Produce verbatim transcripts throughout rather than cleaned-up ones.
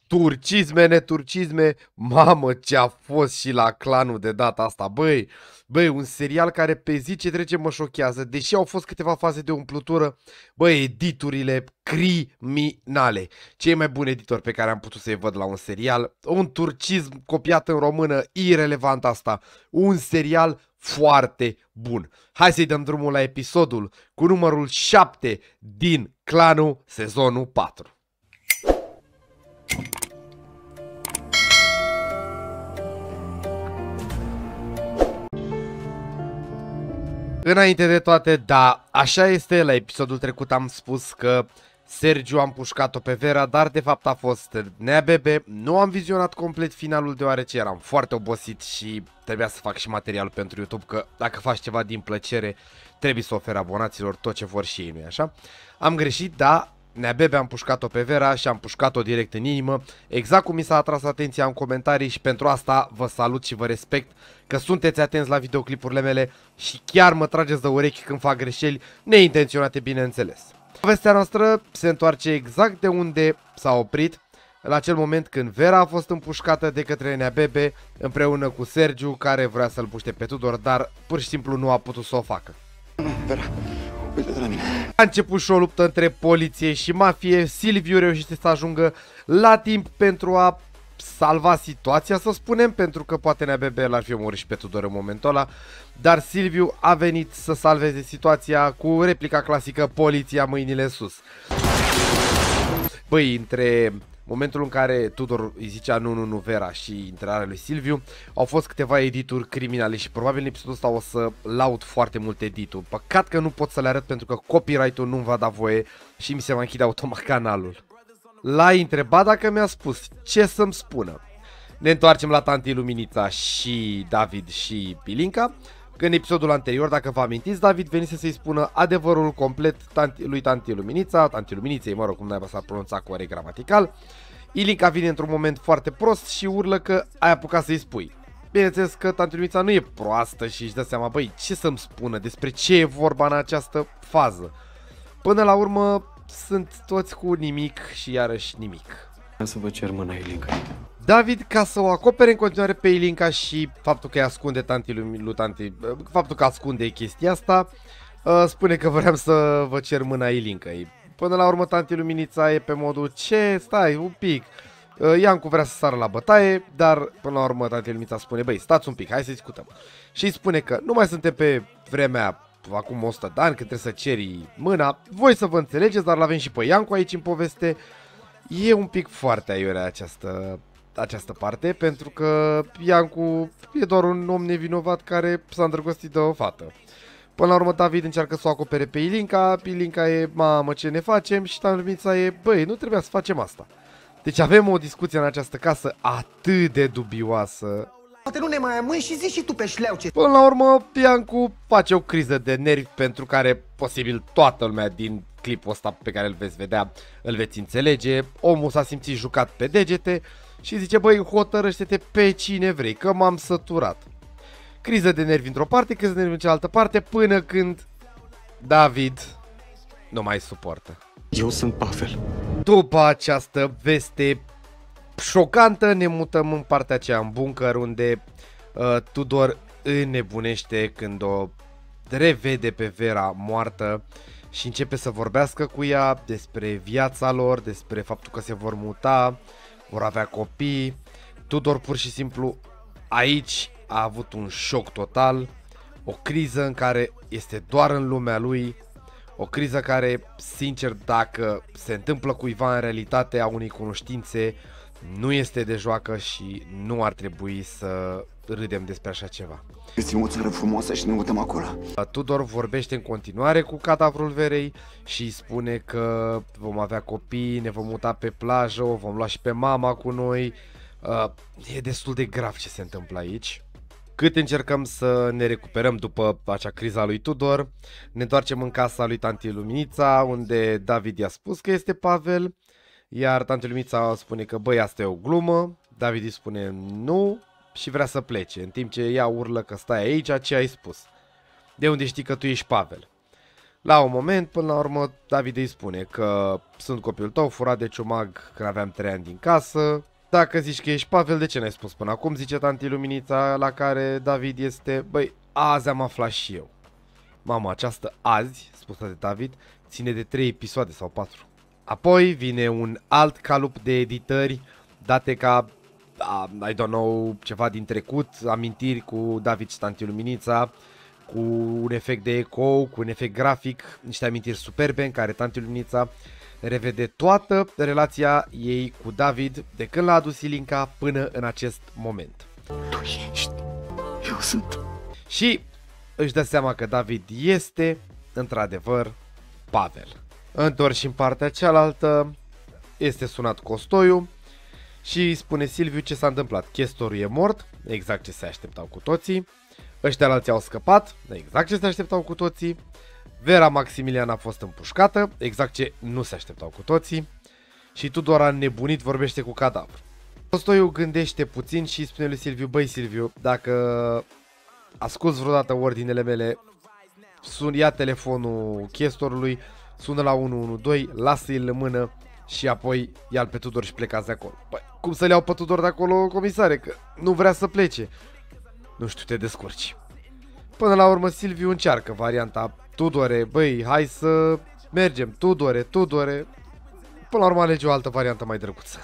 Turcisme, neturcisme, mamă ce a fost și la Clanul de data asta, băi, băi, un serial care pe zi ce trece mă șochează, deși au fost câteva faze de umplutură, băi, editurile criminale, cei mai buni editori pe care am putut să-i văd la un serial, un turcism copiat în română, irelevant asta, un serial foarte bun. Hai să-i dăm drumul la episodul cu numărul șapte din Clanul sezonul patru. Înainte de toate, da, așa este, la episodul trecut am spus că Sergiu a împușcat-o pe Vera, dar de fapt a fost Nea Bebe. Nu am vizionat complet finalul deoarece eram foarte obosit și trebuia să fac și material pentru YouTube, că dacă faci ceva din plăcere trebuie să oferi abonaților tot ce vor și ei, nu-i așa? Am greșit, da, Nea Bebe a împușcat-o pe Vera și a împușcat-o direct în inimă, exact cum mi s-a atras atenția în comentarii și pentru asta vă salut și vă respect că sunteți atenți la videoclipurile mele și chiar mă trageți de urechi când fac greșeli neintenționate, bineînțeles. Povestea noastră se întoarce exact de unde s-a oprit, la acel moment când Vera a fost împușcată de către Nea Bebe împreună cu Sergiu, care vrea să-l puște pe Tudor, dar pur și simplu nu a putut să o facă. Nu, Vera, uite de la mine. A început și o luptă între poliție și mafie. Silviu reușește să ajungă la timp pentru a salva situația, să spunem, pentru că poate Nea Bebe l-ar fi omorât și pe Tudor în momentul ăla, dar Silviu a venit să salveze situația cu replica clasică: poliția, mâinile sus. Băi, între momentul în care Tudor îi zicea nu, nu, nu Vera și intrarea lui Silviu, au fost câteva edituri criminale și probabil în episodul ăsta o să laud foarte multe edituri. Păcat că nu pot să le arăt pentru că copyright-ul nu-mi va da voie și mi se va închide automat canalul. L-ai întrebat dacă mi-a spus ce să-mi spună. Ne întoarcem la Tanti Luminița și David și Ilinca. Că în episodul anterior, dacă vă amintiți, David venise să-i spună adevărul complet tanti, lui Tanti Luminița, Tanti Luminiței, mă rog, cum n-ai s-a pronunțat corect gramatical. Ilinca vine într-un moment foarte prost și urlă că ai apucat să-i spui. Bineînțeles că Tanti Luminița nu e proastă și își dă seama, băi, ce să-mi spună, despre ce e vorba în această fază. Până la urmă, sunt toți cu nimic și iarăși nimic. Să vă cer mâna, Ilinca. David, ca să o acopere în continuare pe Ilinca și faptul că îi ascunde tanti lui tanti, faptul că ascunde chestia asta, spune că vreau să vă cer mâna Ilincăi. Până la urmă, Tanti Luminița e pe modul: ce, stai un pic. Iancu vrea să sară la bătaie, dar până la urmă Tanti Luminița spune: băi, stați un pic, hai să discutăm. Și îi spune că nu mai suntem pe vremea acum o sută de ani, când trebuie să ceri mâna. Voi să vă înțelegeți, dar l-avem și pe Iancu aici în poveste. E un pic foarte aiurea această, această parte, pentru că Iancu e doar un om nevinovat care s-a îndrăgostit de o fată. Până la urmă, David încearcă să o acopere pe Ilinca, Ilinca e: mamă, ce ne facem? Și Tanti Luminița e: băi, nu trebuia să facem asta. Deci avem o discuție în această casă atât de dubioasă. Poate nu ne mai amâi și zici și tu pe șleau ce... Până la urmă, Iancu face o criză de nervi pentru care posibil toată lumea din clipul ăsta pe care îl veți vedea îl veți înțelege. Omul s-a simțit jucat pe degete și zice: băi, hotărăște-te pe cine vrei, că m-am săturat. Criză de nervi într-o parte, criză de nervi în cealaltă parte, până când David nu mai suportă. Eu sunt Pavel. După această veste șocantă, ne mutăm în partea aceea, în bunker, unde uh, Tudor înnebunește când o revede pe Vera moartă și începe să vorbească cu ea despre viața lor, despre faptul că se vor muta, vor avea copii. Tudor pur și simplu aici a avut un șoc total, o criză în care este doar în lumea lui, o criză care, sincer, dacă se întâmplă cuiva în realitate, a unei cunoștințe, nu este de joacă și nu ar trebui să râdem despre așa ceva. Găsim o țară frumoasă și ne mutăm acolo. Tudor vorbește în continuare cu cadavrul Verei și îi spune că vom avea copii, ne vom muta pe plajă, o vom lua și pe mama cu noi. E destul de grav ce se întâmplă aici. Cât încercăm să ne recuperăm după acea criză a lui Tudor, ne întoarcem în casa lui Tanti Luminița, unde David i-a spus că este Pavel, iar Tanti Luminița spune că băi, asta e o glumă. David îi spune nu și vrea să plece, în timp ce ea urlă că stai aici, ce ai spus? De unde știi că tu ești Pavel? La un moment, până la urmă, David îi spune că sunt copilul tău, furat de ciumag când aveam trei ani din casă. Dacă zici că ești Pavel, de ce n-ai spus până acum? Zice tanti Luminița, la care David este, băi, azi am aflat și eu. Mama, această azi, spusă de David, ține de trei episoade sau patru. Apoi vine un alt calup de editări date ca, uh, I don't know, ceva din trecut, amintiri cu David și tanti Luminița, cu un efect de eco, cu un efect grafic, niște amintiri superbe în care tanti Luminița revede toată relația ei cu David de când l-a adus Ilinca până în acest moment. Tu ești, eu sunt. Și își dă seama că David este, într-adevăr, Pavel. Întorși în partea cealaltă, este sunat Costoiu și îi spune Silviu ce s-a întâmplat. Chestorul e mort, exact ce se așteptau cu toții. Ăștia alții au scăpat, exact ce se așteptau cu toții. Vera Maximilian a fost împușcată, exact ce nu se așteptau cu toții. Și Tudor a nebunit, vorbește cu cadavru. Costoiu gândește puțin și spune lui Silviu, băi Silviu, dacă asculți vreodată ordinele mele, sun, ia telefonul chestorului, sună la unu unu doi, lasă-i în mână și apoi ia-l pe Tudor și plecați de acolo. Băi, cum să-l iau pe Tudor de acolo, comisare, că nu vrea să plece. Nu știu, te descurci. Până la urmă Silviu încearcă varianta, Tudore, băi, hai să mergem, Tudore, Tudore. Până la urmă alege o altă variantă mai drăguță.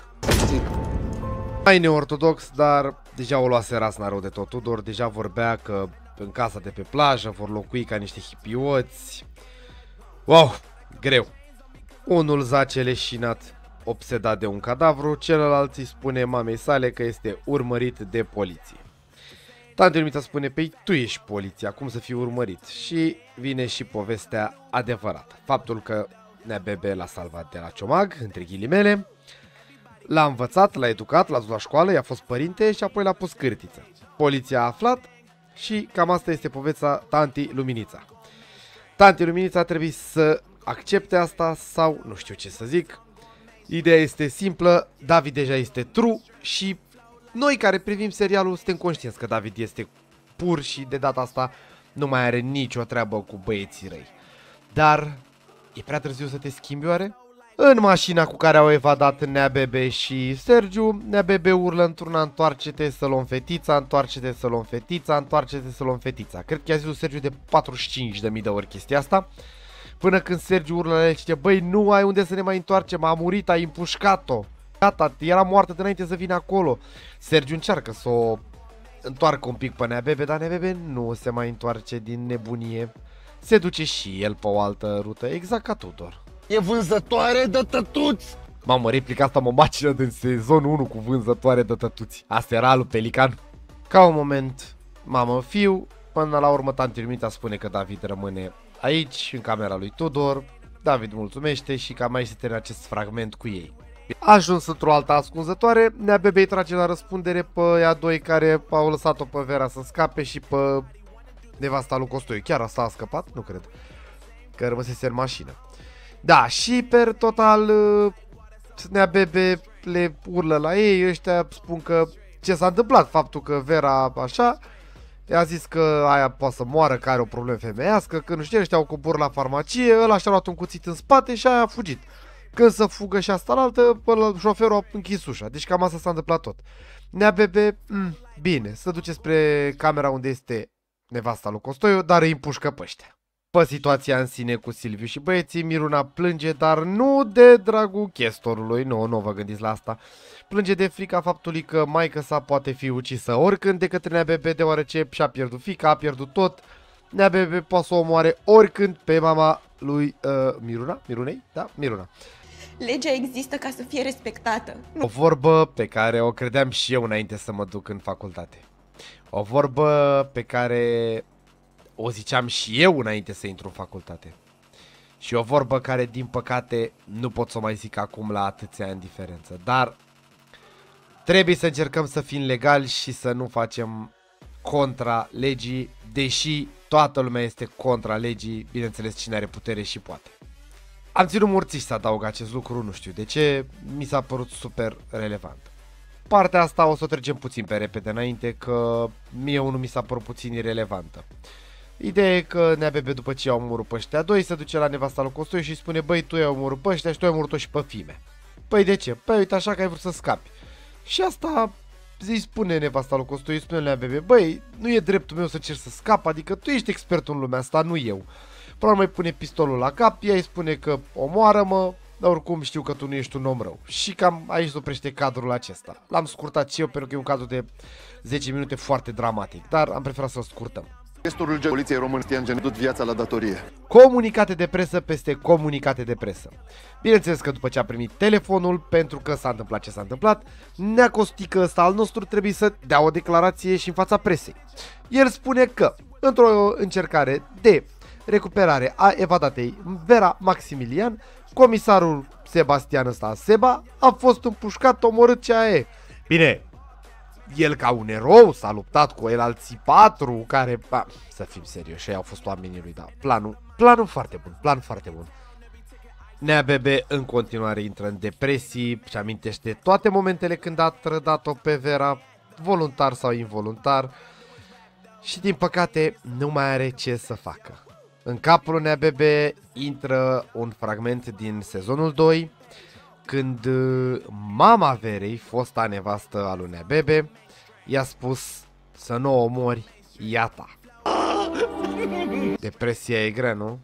Mai neortodox, dar deja o luase rasna rău de tot. Tudor deja vorbea că în casa de pe plajă vor locui ca niște hipioți. Wow, greu. Unul zace leșinat, obsedat de un cadavru, celălalt îi spune mamei sale că este urmărit de poliție. Tante Luminița spune, păi tu ești poliția, cum să fii urmărit? Și vine și povestea adevărată. Faptul că Nea Bebe l-a salvat de la ciomag, între ghilimele, l-a învățat, l-a educat, l-a dus la școală, i-a fost părinte și apoi l-a pus cârtiță. Poliția a aflat și cam asta este povestea Tanti Luminița. Tanti Luminița trebuie să accepte asta sau nu știu ce să zic. Ideea este simplă, David deja este true și noi care privim serialul suntem conștienți că David este pur și de data asta nu mai are nicio treabă cu băieții răi. Dar e prea târziu să te schimbi oare? În mașina cu care au evadat Nea Bebe și Sergiu, Nea Bebe urlă într-una, întoarce-te să luăm fetița, întoarce-te să luăm fetița, întoarce-te să luăm fetița. Cred că i-a zis Sergiu de patruzeci și cinci de mii de ori chestia asta. Până când Sergiu urlă la el și zice, băi, nu ai unde să ne mai întoarcem, a murit, ai împușcat-o. Gata, era moartă de înainte să vină acolo. Sergiu încearcă să o întoarcă un pic pe Nea Bebe, dar Nea Bebe nu se mai întoarce din nebunie. Se duce și el pe o altă rută, exact ca Tudor. E vânzătoare de tătuți! Mamă, replica asta mă macină din sezonul unu cu vânzătoare de tătuți. Asta era lui Pelican. Ca un moment, mamă, fiu, până la urmă Tanti Luminița spune că David rămâne aici, în camera lui Tudor. David mulțumește și cam aici se termină acest fragment cu ei. A ajuns într-o altă ascunzătoare, Nea Bebe îi trage la răspundere pe ea doi care au lăsat-o pe Vera să scape și pe nevasta lui Costoiu. Chiar asta a scăpat? Nu cred. Că rămăsese în mașină. Da, și per total Nea Bebe le urlă la ei, ăștia spun că ce s-a întâmplat, faptul că Vera așa, i-a zis că aia poate să moară, că are o problemă femeiască, că nu știu, ăștia au coborât la farmacie, ăla și-a luat un cuțit în spate și aia a fugit. Când să fugă și asta la altă, șoferul a închis ușa, deci cam asta s-a întâmplat tot. Nea Bebe, mm, bine, se duce spre camera unde este nevasta lui Costoiu, dar îi împușcă pe ăștia. Pe situația în sine cu Silviu și băieții, Miruna plânge, dar nu de dragul chestorului, nu, nu vă gândiți la asta. Plânge de frica faptului că maică sa poate fi ucisă oricând de către Nea Bebe, deoarece și-a pierdut fiica, a pierdut tot. Nea Bebe poate să o omoare oricând pe mama lui uh, Miruna, Mirunei, da, Miruna. Legea există ca să fie respectată. O vorbă pe care o credeam și eu înainte să mă duc în facultate. O vorbă pe care o ziceam și eu înainte să intru în facultate. Și o vorbă care, din păcate, nu pot să o mai zic acum la atâția ani diferență. Dar trebuie să încercăm să fim legali și să nu facem contra legii, deși toată lumea este contra legii, bineînțeles cine are putere și poate. Am ținut morțiș să adaug acest lucru, nu știu de ce, mi s-a părut super relevant. Partea asta o să o trecem puțin pe repede înainte, că mie unul mi s-a părut puțin irelevantă. Ideea e că Nea Bebe, după ce i-au omorât pe ăștia doi, se duce la nevasta lui Costoiu și îi spune: băi, tu i-ai omorât pe ăștia și tu ai omorât-o și pe Fime. Păi de ce? Păi uite așa că ai vrut să scapi. Și asta îi spune nevasta lui Costoiu, îi spune Nea Bebe: băi, nu e dreptul meu să cer să scap, adică tu ești expertul în lumea asta, nu eu. Până mai pune pistolul la cap, ea îi spune că omoară-mă, dar oricum știu că tu nu ești un om rău. Și cam aici se oprește cadrul acesta. L-am scurtat și eu pentru că e un cadru de zece minute foarte dramatic, dar am preferat să-l scurtăm. Gestorul poliției române Cristian Genedut viața la datorie. Comunicate de presă peste comunicate de presă. Bineînțeles că după ce a primit telefonul, pentru că s-a întâmplat ce s-a întâmplat, Nea Costică ăsta al nostru trebuie să dea o declarație și în fața presei. El spune că, într-o încercare de recuperare a evadatei Vera Maximilian, comisarul Sebastian ăsta, Seba, a fost împușcat, omorât ce aia e. Bine, el ca un erou s-a luptat cu el alții patru care, ba, să fim serioși, ei au fost oamenii lui, da, planul, planul foarte bun, plan foarte bun. Nea Bebe în continuare intră în depresii și amintește toate momentele când a trădat-o pe Vera, voluntar sau involuntar, și din păcate nu mai are ce să facă. În capul lui Nea Bebe intră un fragment din sezonul doi, când mama Verei, fosta nevastă a lui Nea Bebe, i-a spus să nu o omori, iata. Depresia e grea, nu?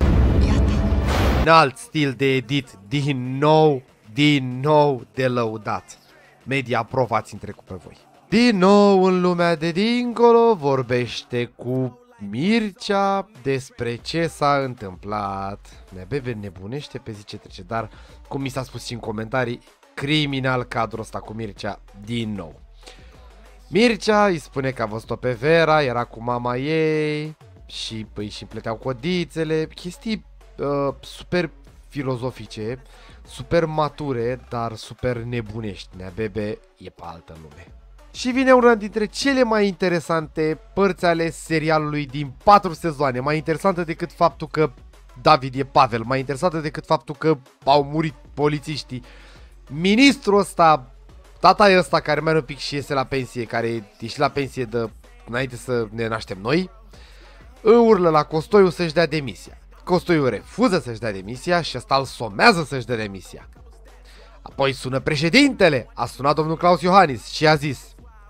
Înalt stil de edit, din nou, din nou de lăudat. Media aprovați în trecut pe voi. Din nou în lumea de dincolo vorbește cu Mircea despre ce s-a întâmplat. Nea Bebe nebunește pe zi ce trece, dar cum mi s-a spus și în comentarii, criminal cadrul ăsta cu Mircea din nou. Mircea îi spune că a văzut-o pe Vera, era cu mama ei și îi și împleteau codițele, chestii uh, super filozofice, super mature, dar super nebunești. Nea Bebe e pe altă lume. Și vine una dintre cele mai interesante părți ale serialului din patru sezoane, mai interesantă decât faptul că David e Pavel, mai interesantă decât faptul că au murit polițiștii. Ministrul ăsta, tata e ăsta care mai are un pic și iese la pensie, care e și la pensie de înainte să ne naștem noi, îi urlă la Costoiu să-și dea demisia. Costoiu refuză să-și dea demisia și ăsta îl somează să-și dea demisia. Apoi sună președintele, a sunat domnul Claus Iohannis și a zis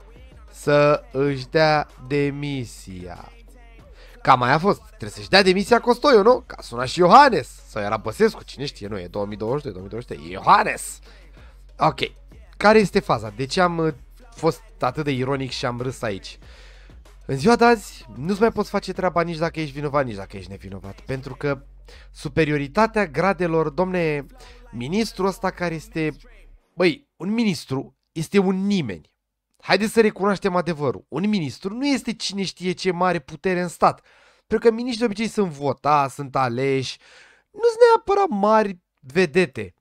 să își dea demisia. Cam mai a fost, trebuie să-și dea demisia Costoiu, nu? Că a sunat și Iohannis, sau era Băsescu, cine știe, nu, e două mii douăzeci și doi, două mii douăzeci și trei, e Iohannis. Ok, care este faza? De ce am fost atât de ironic și am râs aici? În ziua de azi nu-ți mai poți face treaba nici dacă ești vinovat, nici dacă ești nevinovat, pentru că superioritatea gradelor, domne, ministrul ăsta care este, băi, un ministru este un nimeni. Haideți să recunoaștem adevărul. Un ministru nu este cine știe ce mare putere în stat. Pentru că miniștrii de obicei sunt votați, sunt aleși. Nu sunt neapărat mari vedete.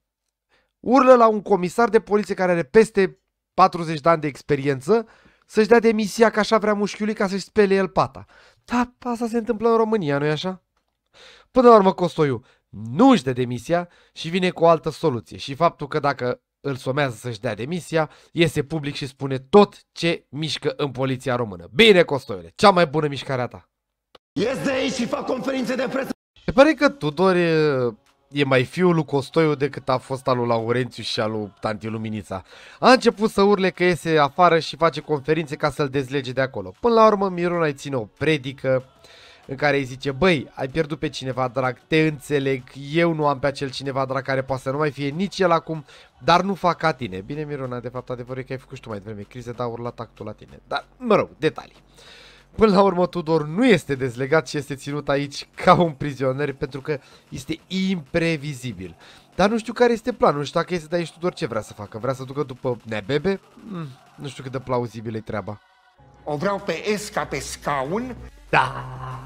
Urlă la un comisar de poliție care are peste patruzeci de ani de experiență să-și dea demisia că așa vrea mușchiului ca să-și spele el pata. Da, asta se întâmplă în România, nu-i așa? Până la urmă Costoiu nu își dă demisia și vine cu o altă soluție. Și faptul că dacă îl somează să-și dea demisia, iese public și spune tot ce mișcă în poliția română. Bine, Costoiule, cea mai bună mișcare a ta. Ies de aici și fac conferințe de presă. Se pare că Tudor e, e mai fiul lui Costoiu decât a fost al lui Laurențiu și al lui tanti Luminița. A început să urle că iese afară și face conferințe ca să-l dezlege de acolo. Până la urmă Miruna îi ține o predică în care îi zice: băi, ai pierdut pe cineva drag, te înțeleg, eu nu am pe acel cineva drag care poate să nu mai fie nici el acum, dar nu fac ca tine. Bine, Miruna, de fapt adevărul e că ai făcut și tu mai devreme crize, dar a urlat actul la tine. Dar, mă rog, detalii. Până la urmă Tudor nu este dezlegat și este ținut aici ca un prizonier pentru că este imprevizibil. Dar nu știu care este planul, nu știu dacă este de aici Tudor ce vrea să facă. Vrea să ducă după Nea Bebe? Mm, nu știu cât de plauzibil e treaba. O vreau pe Esca pe scaun. Da,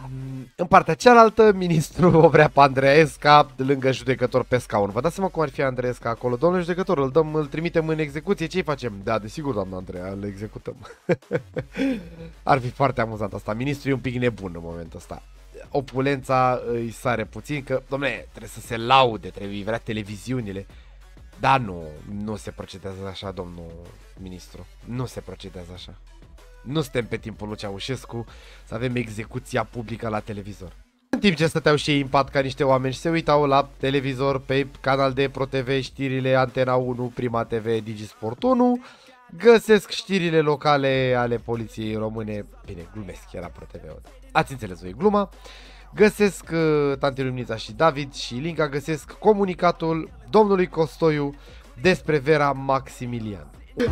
în partea cealaltă, ministrul o vrea pe Andreesca lângă judecător pe scaun. Vă dați seama cum ar fi Andreesca acolo? Domnule judecător, îl dăm, îl trimitem în execuție, ce-i facem? Da, desigur, doamna Andreea, îl executăm. Ar fi foarte amuzant asta. Ministrul e un pic nebun în momentul ăsta. Opulența îi sare puțin, că, domnule, trebuie să se laude, trebuie vrea televiziunile. Dar nu, nu se procedează așa, domnul ministru. Nu se procedează așa. Nu suntem pe timpul lui Ceaușescu să avem execuția publică la televizor. În timp ce stăteau și ei în pat ca niște oameni și se uitau la televizor pe Canal D, Pro T V, știrile Antena unu, Prima T V, Digisport unu, găsesc știrile locale ale poliției române. Bine, glumesc, era Pro T V-ul. Ați înțeles voi gluma. Găsesc uh, Tanti Luminița și David și Ilinca găsesc comunicatul domnului Costoiu despre Vera Maximilian.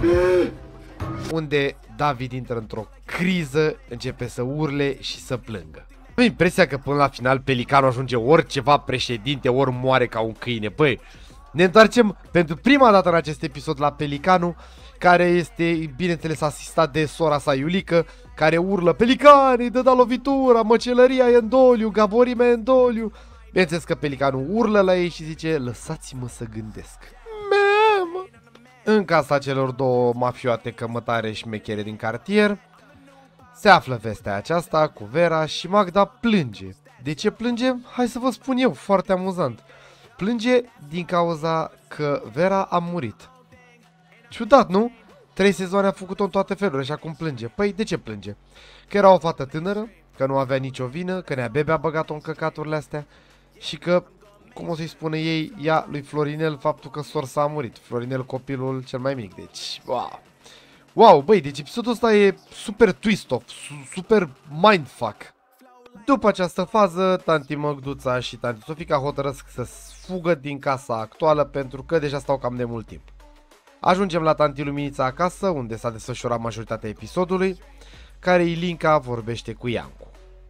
Unde David intră într-o criză, începe să urle și să plângă. Am impresia că până la final Pelicanul ajunge ori ceva președinte, ori moare ca un câine. Băi, ne întoarcem pentru prima dată în acest episod la Pelicanul, care este, bineînțeles, asistat de sora sa Iulică, care urlă: Pelicanii, dă da lovitura, măcelăria e în doliu, gaborime e în doliu. Bineînțeles că Pelicanul urlă la ei și zice: lăsați-mă să gândesc. Mamă! În casa celor două mafioate cămătare șmechere din cartier se află vestea aceasta cu Vera și Magda plânge. De ce plânge? Hai să vă spun eu, foarte amuzant. Plânge din cauza că Vera a murit. Ciudat, nu? Trei sezoane a făcut-o în toate felurile și acum plânge. Păi, de ce plânge? Că era o fată tânără, că nu avea nicio vină, că Nea Bebe a băgat-o în căcaturile astea și că, cum o să-i spune ei, ea lui Florinel faptul că sorsa a murit. Florinel copilul cel mai mic, deci, wow. Wow, băi, deci episodul ăsta e super twist-off, super mindfuck. După această fază, tanti Măgduța și tanti Sofica hotărăsc să fugă din casa actuală pentru că deja stau cam de mult timp. Ajungem la tanti Luminița acasă, unde s-a desfășurat majoritatea episodului, care Ilinca vorbește cu Iancu.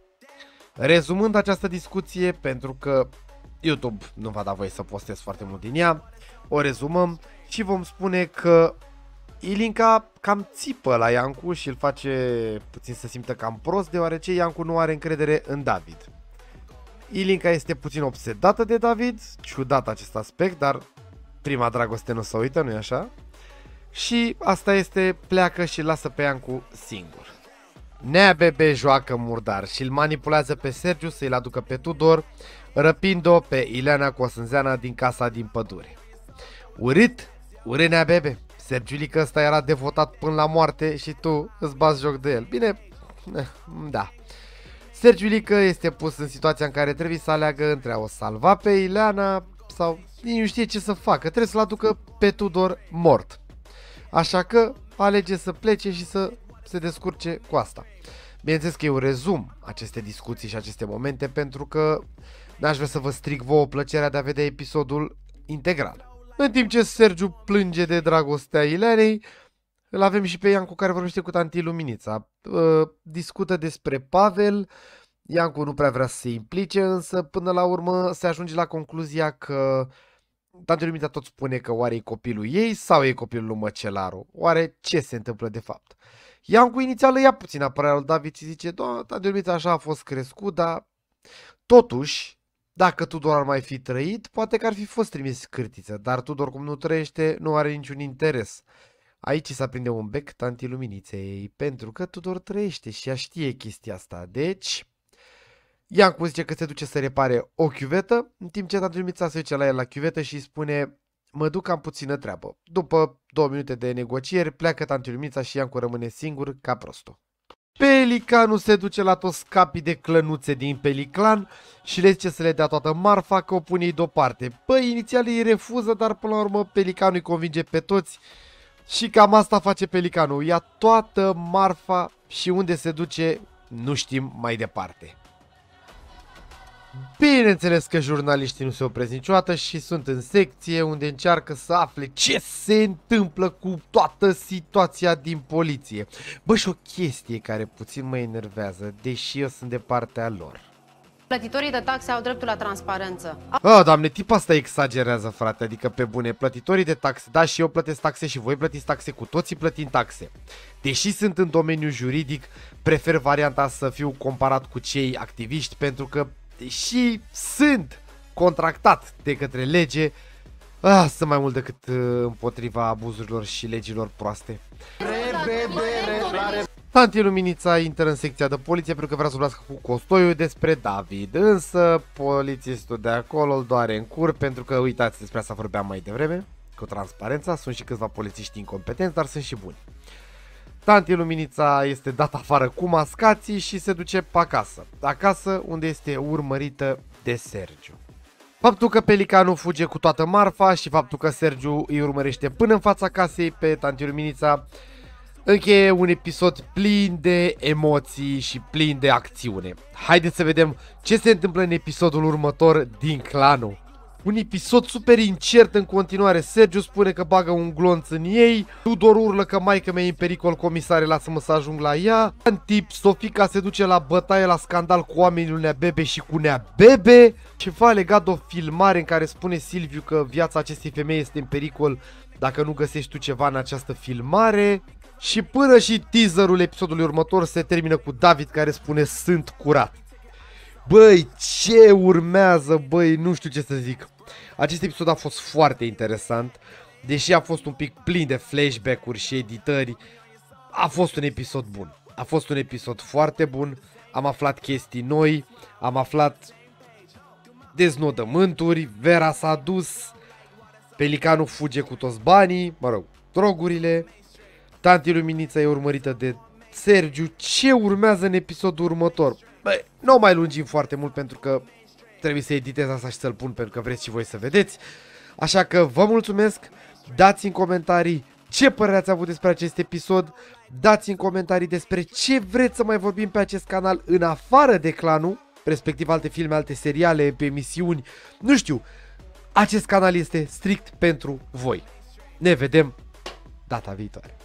Rezumând această discuție, pentru că YouTube nu va da voie să postez foarte mult din ea, o rezumăm și vom spune că Ilinca cam țipă la Iancu și îl face puțin să simtă cam prost, deoarece Iancu nu are încredere în David. Ilinca este puțin obsedată de David, ciudat acest aspect, dar prima dragoste nu se uită, nu-i așa? Și asta este, pleacă și lasă pe Iancu singur. Nea Bebe joacă murdar și îl manipulează pe Sergiu să-i aducă pe Tudor, răpind-o pe Ileana Cosânzeana din casa din pădure. Urât, urât Nea Bebe. Sergiulică ăsta era devotat până la moarte și tu îți bați joc de el. Bine, da. Sergiulică este pus în situația în care trebuie să aleagă între a o salva pe Ileana sau nu știe ce să facă. Trebuie să-l aducă pe Tudor mort. Așa că alege să plece și să se descurce cu asta. Bineînțeles că eu rezum aceste discuții și aceste momente pentru că n-aș vrea să vă stric vouă plăcerea de a vedea episodul integral. În timp ce Sergiu plânge de dragostea Ileanei, îl avem și pe Iancu care vorbește cu tanti Luminița. Uh, discută despre Pavel. Iancu nu prea vrea să se implice, însă până la urmă se ajunge la concluzia că tanti Luminița tot spune că oare e copilul ei sau e copilul lui Măcelaru. Oare ce se întâmplă de fapt? Iancu inițial ia puțin apărarea lui David și zice: da, tanti Luminița așa a fost crescut, dar totuși, dacă Tudor ar mai fi trăit, poate că ar fi fost trimis cârtiță, dar Tudor, cum nu trăiește, nu are niciun interes. Aici s-a prinde un bec tanti Luminiței, pentru că Tudor trăiește și ea știe chestia asta. Deci, Iancu zice că se duce să repare o chiuvetă, în timp ce tanti Luminița se duce la el la chiuvetă și îi spune: mă duc, am puțină treabă. După două minute de negocieri, pleacă tanti Luminița și Iancu rămâne singur ca prostul. Pelicanul se duce la toți capii de clănuțe din Peliclan și le zice să le dea toată marfa, că o pune ei deoparte. Păi, inițial îi refuză, dar până la urmă Pelicanul îi convinge pe toți și cam asta face Pelicanul. Ia toată marfa și unde se duce nu știm mai departe. Bineînțeles că jurnaliștii nu se opresc niciodată și sunt în secție unde încearcă să afle ce se întâmplă cu toată situația din poliție. Bă, și o chestie care puțin mă enervează, deși eu sunt de partea lor. Plătitorii de taxe au dreptul la transparență. Oh, doamne, tipul asta exagerează, frate, adică pe bune. Plătitorii de taxe, da, și eu plătesc taxe și voi plătiți taxe, cu toții plătim taxe. Deși sunt în domeniul juridic, prefer varianta să fiu comparat cu cei activiști, pentru că deși sunt contractat de către lege, ah, sunt mai mult decât uh, împotriva abuzurilor și legilor proaste. Tanti Luminița intră în secția de poliție pentru că vrea să vorbească cu Costoiu despre David, însă polițistul de acolo îl doare în cur pentru că, uitați, despre asta vorbeam mai devreme, cu transparența, sunt și câțiva polițiști incompetenți, dar sunt și buni. Tanti Luminița este dat afară cu mascații și se duce pe acasă. Acasă unde este urmărită de Sergiu. Faptul că Pelicanul fuge cu toată marfa și faptul că Sergiu îi urmărește până în fața casei pe tanti Luminița încheie un episod plin de emoții și plin de acțiune. Haideți să vedem ce se întâmplă în episodul următor din Clanul. Un episod super incert în continuare. Sergiu spune că bagă un glonț în ei. Tudor urlă că maică mea e în pericol, comisare, lasă-mă să ajung la ea. Antip, Sofica se duce la bătaie, la scandal cu oamenii lui Nea Bebe și cu Nea Bebe. Ceva legat de o filmare în care spune Silviu că viața acestei femei este în pericol dacă nu găsești tu ceva în această filmare. Și până și teaserul episodului următor se termină cu David care spune sunt curat. Băi, ce urmează, băi, nu știu ce să zic. Acest episod a fost foarte interesant, deși a fost un pic plin de flashback-uri și editări. A fost un episod bun, a fost un episod foarte bun, am aflat chestii noi, am aflat deznodământuri, Vera s-a dus, Pelicanul fuge cu toți banii, mă rog, drogurile, tanti Luminița e urmărită de Sergiu. Ce urmează în episodul următor? Băi, nu mai lungim foarte mult pentru că trebuie să editez asta și să-l pun pentru că vreți și voi să vedeți. Așa că vă mulțumesc, dați în comentarii ce părere ați avut despre acest episod, dați în comentarii despre ce vreți să mai vorbim pe acest canal în afară de Clanul, respectiv alte filme, alte seriale, pe emisiuni, nu știu, acest canal este strict pentru voi. Ne vedem data viitoare.